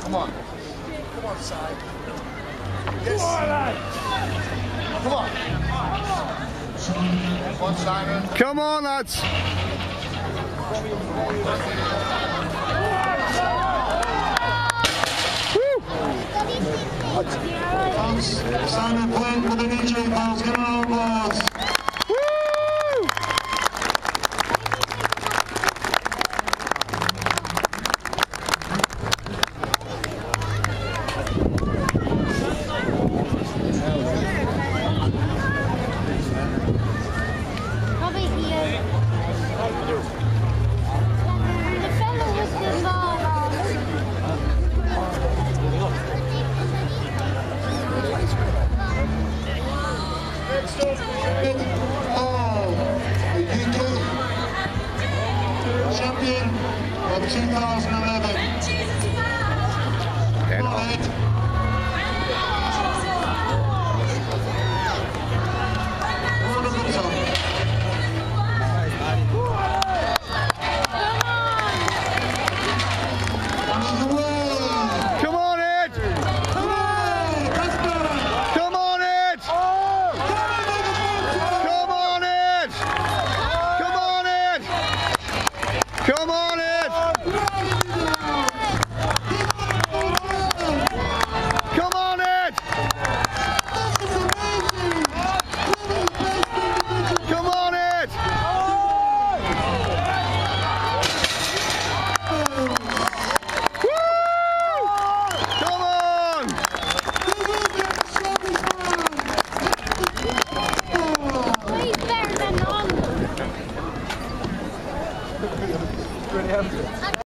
Come on. Come on, side. Yes. Come on. Come on, Simon. Come on, lads. Simon Flynn for the DJ Pals. Get on, boys. Probably here. The fellow with the ball Next up, the UK champion of 2011. Go ahead. Come on, Ed! Come on, Ed! Come on, Ed! Woo! Come on! way better than on.